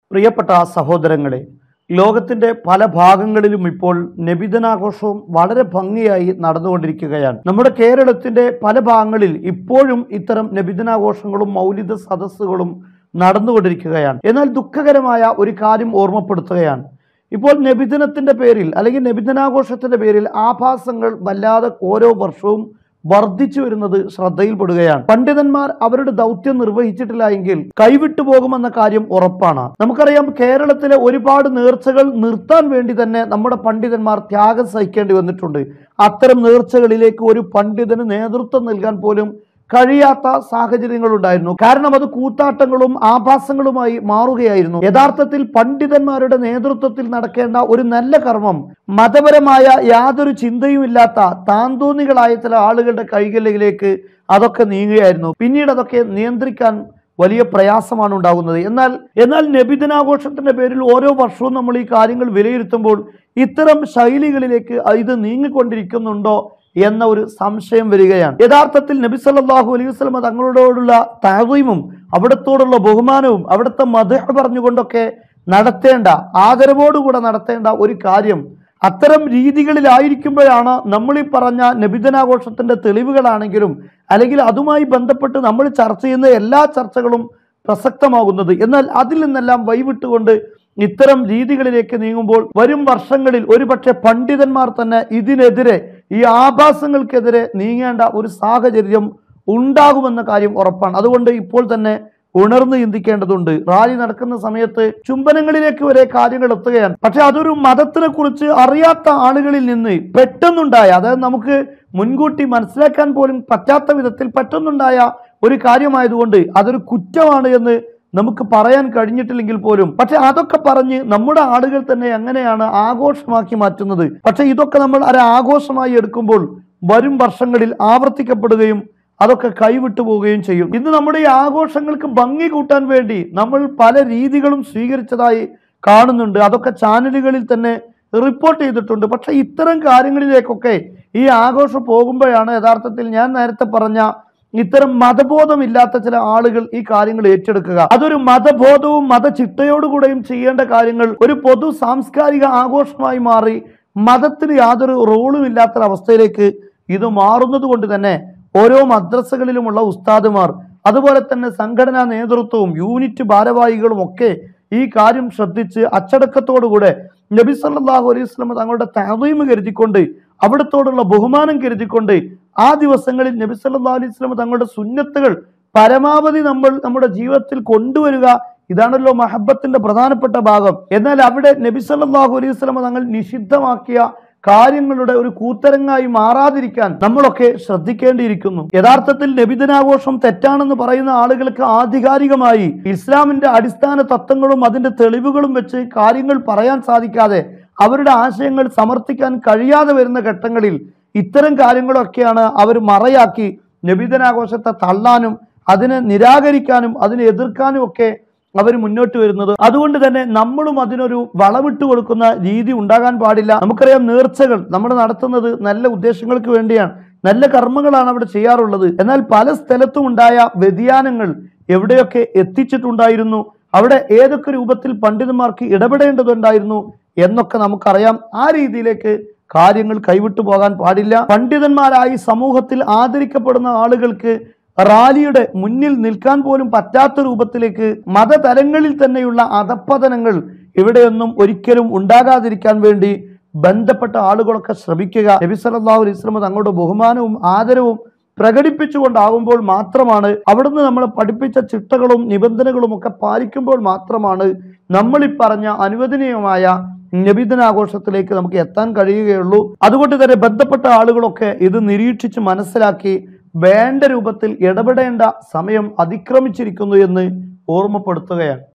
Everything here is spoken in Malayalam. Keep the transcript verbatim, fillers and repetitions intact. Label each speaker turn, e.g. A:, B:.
A: പ്രിയപ്പെട്ട സഹോദരങ്ങളെ, ലോകത്തിന്റെ പല ഭാഗങ്ങളിലും ഇപ്പോൾ നബിദിനാഘോഷവും വളരെ ഭംഗിയായി നടന്നുകൊണ്ടിരിക്കുകയാണ്. നമ്മുടെ കേരളത്തിന്റെ പല ഭാഗങ്ങളിൽ ഇപ്പോഴും ഇത്തരം നബിദിനാഘോഷങ്ങളും മൗലിദ സദസ്സുകളും നടന്നുകൊണ്ടിരിക്കുകയാണ്. എന്നാൽ ദുഃഖകരമായ ഒരു കാര്യം ഓർമ്മപ്പെടുത്തുകയാണ്. ഇപ്പോൾ നബിദിനത്തിന്റെ പേരിൽ അല്ലെങ്കിൽ നബിദിനാഘോഷത്തിന്റെ പേരിൽ ആഭാസങ്ങൾ വല്ലാതെ ഓരോ വർഷവും വർദ്ധിച്ചു വരുന്നത് ശ്രദ്ധയിൽപ്പെടുകയാണ്. പണ്ഡിതന്മാർ അവരുടെ ദൗത്യം നിർവഹിച്ചിട്ടില്ല എങ്കിൽ കൈവിട്ടു പോകുമെന്ന കാര്യം ഉറപ്പാണ്. നമുക്കറിയാം, കേരളത്തിലെ ഒരുപാട് നേർച്ചകൾ നിർത്താൻ വേണ്ടി തന്നെ നമ്മുടെ പണ്ഡിതന്മാർ ത്യാഗം സഹിക്കേണ്ടി വന്നിട്ടുണ്ട്. അത്തരം നേർച്ചകളിലേക്ക് ഒരു പണ്ഡിതന് നേതൃത്വം നൽകാൻ പോലും കഴിയാത്ത സാഹചര്യങ്ങളുണ്ടായിരുന്നു. കാരണം അത് കൂത്താട്ടങ്ങളും ആഭാസങ്ങളുമായി മാറുകയായിരുന്നു. യഥാർത്ഥത്തിൽ പണ്ഡിതന്മാരുടെ നേതൃത്വത്തിൽ നടക്കേണ്ട ഒരു നല്ല കർമ്മം മതപരമായ യാതൊരു ചിന്തയുമില്ലാത്ത താന്തോന്നികളായ ചില ആളുകളുടെ കൈകളിലേക്ക് അതൊക്കെ നീങ്ങുകയായിരുന്നു. പിന്നീട് അതൊക്കെ നിയന്ത്രിക്കാൻ വലിയ പ്രയാസമാണ് ഉണ്ടാകുന്നത്. എന്നാൽ എന്നാൽ നബിദിനാഘോഷത്തിന്റെ പേരിൽ ഓരോ വർഷവും നമ്മൾ ഈ കാര്യങ്ങൾ വിലയിരുത്തുമ്പോൾ ഇത്തരം ശൈലികളിലേക്ക് ഇത് നീങ്ങിക്കൊണ്ടിരിക്കുന്നുണ്ടോ എന്ന ഒരു സംശയം വരികയാണ്. യഥാർത്ഥത്തിൽ നബി സല്ലല്ലാഹു അലൈഹി വസല്ലം തങ്ങളോടുള്ള തഅദീമും അവിടത്തോടുള്ള ബഹുമാനവും അവിടുത്തെ മദ്ഹ് പറഞ്ഞുകൊണ്ടൊക്കെ നടത്തേണ്ട, ആദരവോടുകൂടെ നടത്തേണ്ട ഒരു കാര്യം അത്തരം രീതികളിലായിരിക്കുമ്പോഴാണ് നമ്മൾ ഈ പറഞ്ഞ നബിദിനാഘോഷത്തിന്റെ തെളിവുകളാണെങ്കിലും അല്ലെങ്കിൽ അതുമായി ബന്ധപ്പെട്ട് നമ്മൾ ചർച്ച ചെയ്യുന്ന എല്ലാ ചർച്ചകളും പ്രസക്തമാകുന്നത്. എന്നാൽ അതിൽ നിന്നെല്ലാം വഴിവിട്ടുകൊണ്ട് ഇത്തരം രീതികളിലേക്ക് നീങ്ങുമ്പോൾ വരും വർഷങ്ങളിൽ ഒരുപക്ഷെ പണ്ഡിതന്മാർ തന്നെ ഇതിനെതിരെ, ഈ ആഭാസങ്ങൾക്കെതിരെ നീങ്ങേണ്ട ഒരു സാഹചര്യം ഉണ്ടാകുമെന്ന കാര്യം ഉറപ്പാണ്. അതുകൊണ്ട് ഇപ്പോൾ തന്നെ ഉണർന്ന് ചിന്തിക്കേണ്ടതുണ്ട്. റാലി നടക്കുന്ന സമയത്ത് ചുംബനങ്ങളിലേക്ക് വരെ കാര്യങ്ങൾ എത്തുകയാണ്. പക്ഷെ അതൊരു മതത്തിനെ കുറിച്ച് അറിയാത്ത ആളുകളിൽ നിന്ന് പെട്ടെന്നുണ്ടായ, അതായത് നമുക്ക് മുൻകൂട്ടി മനസ്സിലാക്കാൻ പോലും പറ്റാത്ത വിധത്തിൽ പെട്ടെന്നുണ്ടായ ഒരു കാര്യമായതുകൊണ്ട് അതൊരു കുറ്റമാണ് എന്ന് നമുക്ക് പറയാൻ കഴിഞ്ഞിട്ടില്ലെങ്കിൽ പോലും പക്ഷെ അതൊക്കെ പറഞ്ഞ് നമ്മുടെ ആളുകൾ തന്നെ എങ്ങനെയാണ് ആഘോഷമാക്കി മാറ്റുന്നത്. പക്ഷെ ഇതൊക്കെ നമ്മൾ ഒരു ആഘോഷമായി എടുക്കുമ്പോൾ വരും വർഷങ്ങളിൽ ആവർത്തിക്കപ്പെടുകയും അതൊക്കെ കൈവിട്ടു പോവുകയും ചെയ്യും. ഇന്ന് നമ്മുടെ ഈ ആഘോഷങ്ങൾക്ക് ഭംഗി കൂട്ടാൻ വേണ്ടി നമ്മൾ പല രീതികളും സ്വീകരിച്ചതായി കാണുന്നുണ്ട്. അതൊക്കെ ചാനലുകളിൽ തന്നെ റിപ്പോർട്ട് ചെയ്തിട്ടുണ്ട്. പക്ഷെ ഇത്തരം കാര്യങ്ങളിലേക്കൊക്കെ ഈ ആഘോഷം പോകുമ്പോഴാണ് യഥാർത്ഥത്തിൽ ഞാൻ നേരത്തെ പറഞ്ഞ ഇത്തരം മതബോധമില്ലാത്ത ചില ആളുകൾ ഈ കാര്യങ്ങൾ ഏറ്റെടുക്കുക. അതൊരു മതബോധവും മതചിട്ടയോടുകൂടെയും ചെയ്യേണ്ട കാര്യങ്ങൾ ഒരു പൊതു സാംസ്കാരിക ആഘോഷമായി മാറി മതത്തിന് യാതൊരു റോളും ഇല്ലാത്തൊരവസ്ഥയിലേക്ക് ഇത് മാറുന്നത് കൊണ്ട് തന്നെ ഓരോ മദ്രസകളിലുമുള്ള ഉസ്താദുമാർ, അതുപോലെ തന്നെ സംഘടനാ നേതൃത്വവും യൂണിറ്റ് ഭാരവാഹികളും ഒക്കെ ഈ കാര്യം ശ്രദ്ധിച്ച് അച്ചടക്കത്തോടുകൂടെ നബി സല്ലല്ലാഹു അലൈഹി വസല്ലം തങ്ങളുടെ തഅദീം കരുതിക്കൊണ്ട് അവിടത്തോടുള്ള ബഹുമാനം കരുതിക്കൊണ്ട് ആ ദിവസങ്ങളിൽ നബി സല്ലല്ലാഹു അലൈഹി വസല്ലം തങ്ങളുടെ സുന്നത്തുകൾ പരമാവധി നമ്മൾ നമ്മുടെ ജീവിതത്തിൽ കൊണ്ടുവരിക, ഇതാണല്ലോ മഹബത്തിന്റെ പ്രധാനപ്പെട്ട ഭാഗം. എന്നാൽ അവിടെ നബി സല്ലല്ലാഹു അലൈഹി വസല്ലം തങ്ങൾ നിഷിദ്ധമാക്കിയ കാര്യങ്ങളുടെ ഒരു കൂത്തരങ്ങായി മാറാതിരിക്കാൻ നമ്മളൊക്കെ ശ്രദ്ധിക്കേണ്ടിയിരിക്കുന്നു. യഥാർത്ഥത്തിൽ നബിദിനാഘോഷം തെറ്റാണെന്ന് പറയുന്ന ആളുകൾക്ക് ആധികാരികമായി ഇസ്ലാമിന്റെ അടിസ്ഥാന തത്വങ്ങളും അതിന്റെ തെളിവുകളും വെച്ച് കാര്യങ്ങൾ പറയാൻ സാധിക്കാതെ അവരുടെ ആശയങ്ങൾ സമർത്ഥിക്കാൻ കഴിയാതെ വരുന്ന ഘട്ടങ്ങളിൽ ഇത്തരം കാര്യങ്ങളൊക്കെയാണ് അവർ മറയാക്കി നബിദിനാഘോഷത്തെ തള്ളാനും അതിനെ നിരാകരിക്കാനും അതിനെ എതിർക്കാനും ഒക്കെ അവർ മുന്നോട്ട് വരുന്നത്. അതുകൊണ്ട് തന്നെ നമ്മളും അതിനൊരു വളമിട്ട് കൊടുക്കുന്ന രീതി ഉണ്ടാകാൻ പാടില്ല. നമുക്കറിയാം, നേർച്ചകൾ നമ്മൾ നടത്തുന്നത് നല്ല ഉദ്ദേശങ്ങൾക്ക് വേണ്ടിയാണ്, നല്ല കർമ്മങ്ങളാണ് അവിടെ ചെയ്യാറുള്ളത്. എന്നാൽ പല സ്ഥലത്തും ഉണ്ടായ വ്യതിയാനങ്ങൾ എവിടെയൊക്കെ എത്തിച്ചിട്ടുണ്ടായിരുന്നു, അവിടെ ഏതൊക്കെ രൂപത്തിൽ പണ്ഡിതന്മാർക്ക് ഇടപെടേണ്ടതുണ്ടായിരുന്നു എന്നൊക്കെ നമുക്കറിയാം. ആ രീതിയിലേക്ക് കാര്യങ്ങൾ കൈവിട്ടു പോകാൻ പാടില്ല. പണ്ഡിതന്മാരായി സമൂഹത്തിൽ ആദരിക്കപ്പെടുന്ന ആളുകൾക്ക് റാലിയുടെ മുന്നിൽ നിൽക്കാൻ പോലും പറ്റാത്ത രൂപത്തിലേക്ക് മതതലങ്ങളിൽ തന്നെയുള്ള അധപ്പതനങ്ങൾ ഇവിടെയൊന്നും ഒരിക്കലും ഉണ്ടാകാതിരിക്കാൻ വേണ്ടി ബന്ധപ്പെട്ട ആളുകളൊക്കെ ശ്രമിക്കുക. നബി സല്ലല്ലാഹു അലൈഹി വസല്ലം തങ്ങളുടെ ബഹുമാനവും ആദരവും പ്രകടിപ്പിച്ചുകൊണ്ടാകുമ്പോൾ മാത്രമാണ്, അവിടുന്ന് നമ്മളെ പഠിപ്പിച്ച ചിട്ടകളും നിബന്ധനകളും ഒക്കെ പാലിക്കുമ്പോൾ മാത്രമാണ് നമ്മൾ ഈ പറഞ്ഞ അനുവദനീയമായ നബിദിനാഘോഷത്തിലേക്ക് നമുക്ക് എത്താൻ കഴിയുകയുള്ളൂ. അതുകൊണ്ട് തന്നെ ബന്ധപ്പെട്ട ആളുകളൊക്കെ ഇത് നിരീക്ഷിച്ച് മനസ്സിലാക്കി വേണ്ട രൂപത്തിൽ ഇടപെടേണ്ട സമയം അതിക്രമിച്ചിരിക്കുന്നു എന്ന് ഓർമ്മപ്പെടുത്തുകയാണ്.